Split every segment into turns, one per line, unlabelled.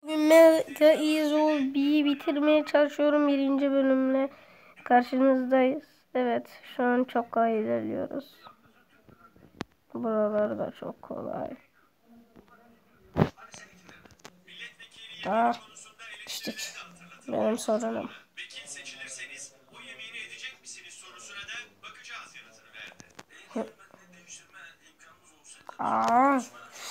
Mega Easy B'yi bitirmeye çalışıyorum, birinci bölümle karşınızdayız. Evet, şu an çok kolay ilerliyoruz. Buralar da çok kolay. İşte benim sorunum. Aa.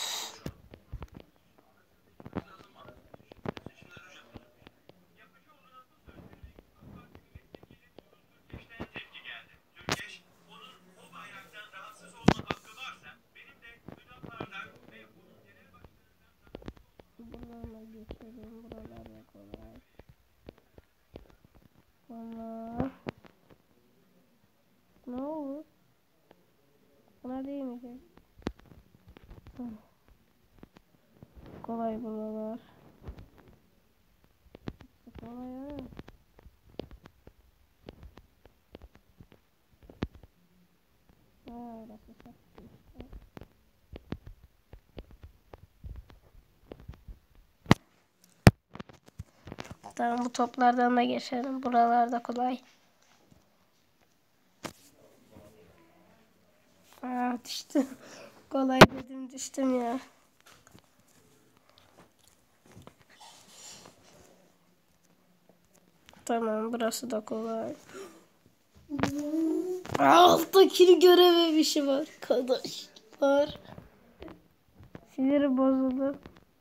Buralarla geçelim. Buralarla kolay. Ama ne olur? Buna değmeyecek. Kolay buralar. Kolay ha. Orası sattı işte. Tamam, bu toplardan da geçelim. Buralarda kolay. Düştüm. Kolay dedim, düştüm ya. Tamam, burası da kolay. Alttakini görememişim arkadaşlar. Siniri bozuldu.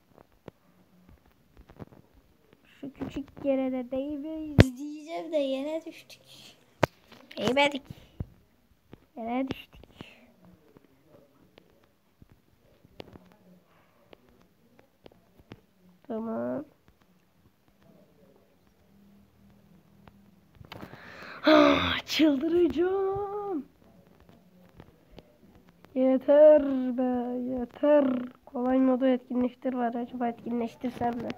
Şu küçük yere de değmeyiz diyeceğim de yere düştük. Değmedik. Yere düştük. Tamam. Çıldıracağım. Yeter be, yeter. Kolay modu etkinleştir var. Acaba etkinleştirsem mi?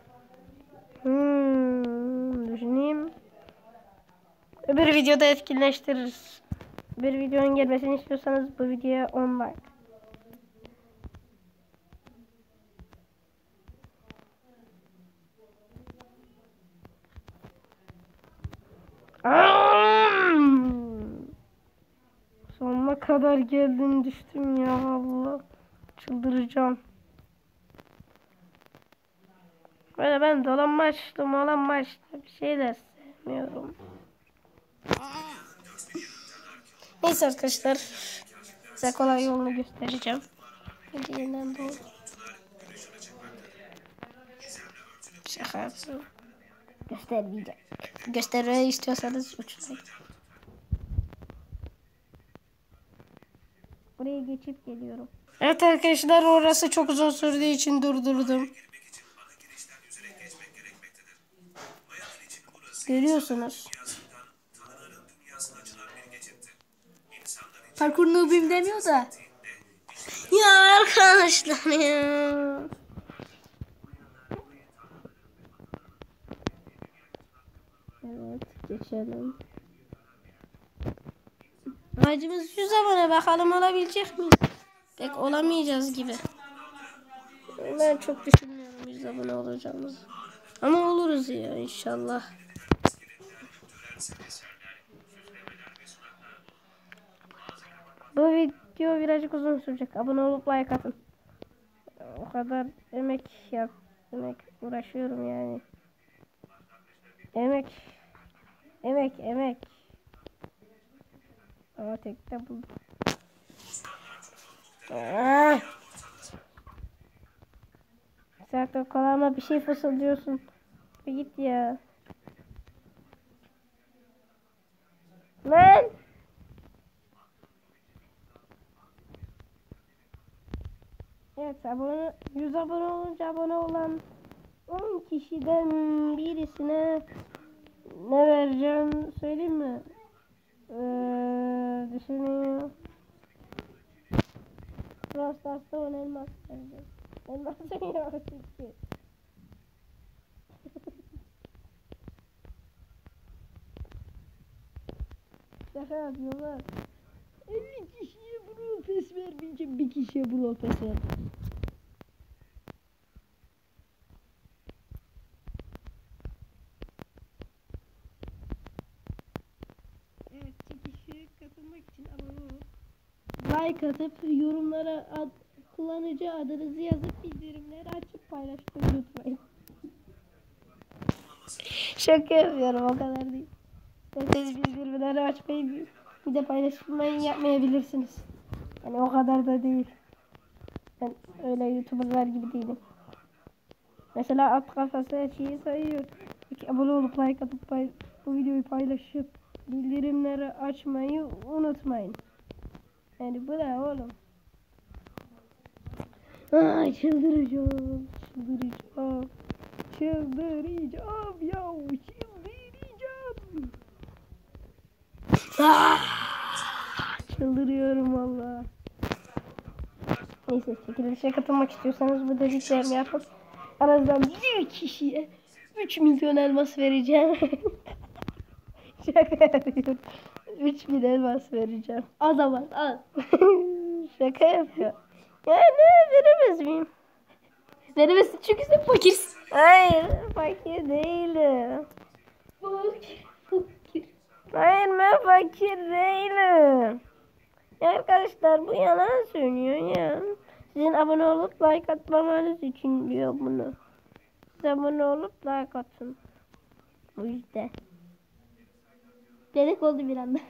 Düşüneyim. Öbür videoda etkinleştiririz. Bir videonun gelmesini istiyorsanız bu videoya 10 like. Sonuna kadar geldim, düştüm ya Allah. Çıldıracağım. Böyle ben dolanmaçlı bir şeyler sevmiyorum. Neyse arkadaşlar, size kolay yolunu göstereceğim. Yeniden doğru. Şaka yapıyorum. Göstermeyeceğim. Göstermeyi istiyorsanız uçlayın. Buraya geçip geliyorum. Evet arkadaşlar, orası çok uzun sürdüğü için durdurdum. Görüyorsunuz.
Parkur noob'im demiyor da.
Ya arkadaşlar ya. Evet, geçelim. Amacımız 100 abone, bakalım olabilecek miyiz? Pek olamayacağız gibi. Ben çok düşünmüyorum 100 abone olacağımız. Ama oluruz ya inşallah. Bu video birazcık uzun sürecek. Abone olup like atın. O kadar emek uğraşıyorum yani. Emek. Ama tekte buldum. Zaten kulağıma bir şey fısıldıyorsun. Bir git ya. Lan! Evet, 100 abone olunca abone olan 10 kişiden birisine ne vereceğim söyleyeyim mi? Düşünüyorum. Brawl Stars'ta ona elmas vereceğim. Elmas yok çünkü. Şaka yapıyorlar. 50 kişiye Brawl Pass vermeyeceğim, bir kişiye Brawl Pass vereceğim. like atıp yorumlara kullanıcı adınızı yazıp bildirimleri açıp paylaşmayı unutmayın. Şaka yapıyorum, o kadar değil. Siz bildirimleri açmayı bir de paylaşmayı yapmayabilirsiniz. Yani o kadar da değil. Ben öyle YouTuber'lar gibi değilim. Mesela at kafası her şeyi sayıyor. Peki abone olup like atıp bu videoyu paylaşıp bildirimleri açmayı unutmayın. Yani bu ne oğlum? Ay çıldıracağım. Çıldıracağım. Çıldıracağım ya. Çıldıracağım. Çıldırıyorum valla. Neyse, çekilişe katılmak istiyorsanız bu dediklerimi yapın. Aranızdan bir kişiye 3 milyon elmas vereceğim. Şaka yapıyorum. 3.000 elmas vereceğim. O zaman al. Şaka yapıyor. Ya ne, veremez miyim? Veremezsin çünkü sen fakirsin. Hayır, fakir değilim. Fakir. Hayır, ben fakir değilim. Ya arkadaşlar, bu yalan söylüyor ya. Sizin abone olup like atmamanız için diyor bunu. Siz abone olup like atın. Bu yüzden. Dedik oldu bir anda.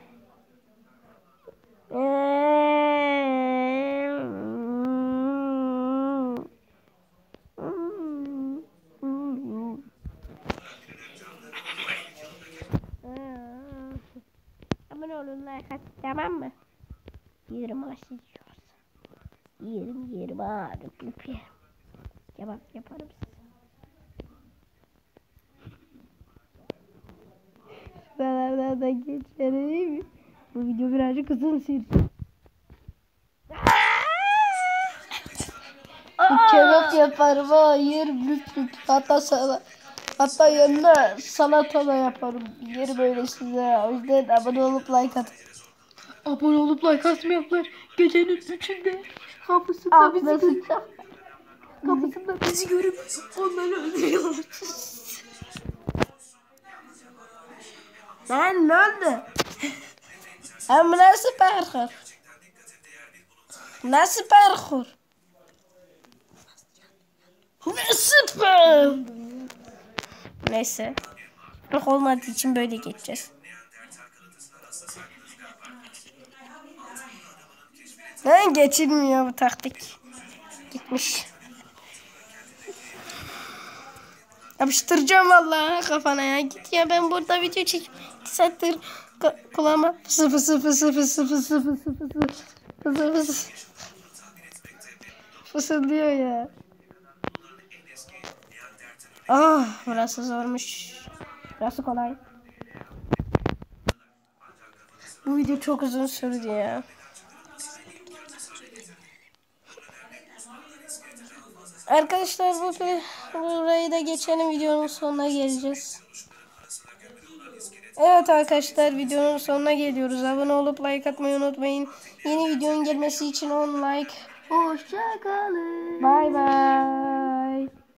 Abone olun, like at, tamam mı? Yerim açıyorsa. Yerim ağrım. Öpüyorum. Kebap yaparım size. Şuralardan da geçelim. Bu video birazcık uzun sürdü. Kebap yaparım, yerim lütfen. Hatta yanına salata da yaparım. Yerim öyle size. O yüzden abone olup like atın.
Abone olup like atmayanlar gecenin 3'ünde kapısında bizi görüp onları öldürüyorlar.
Lan ne oldu? Ama nasıl parkur? Nasıl parkur? Nasıl parkur? Neyse. Yok olmadığı için böyle geçeceğiz. Lan geçilmiyor bu taktik. Gitmiş. Yapıştıracağım vallahi kafana ya. Git ya, ben burada video çek. 2 saattir kulağıma fısıldıyor ya. Ah, burası zormuş. Burası kolay. Bu video çok uzun sürdü ya. Arkadaşlar burayı da geçelim, videonun sonuna geleceğiz. Evet arkadaşlar, videonun sonuna geliyoruz. Abone olup like atmayı unutmayın. Yeni videonun gelmesi için 10 like.
Hoşça kalın.
Bye bye.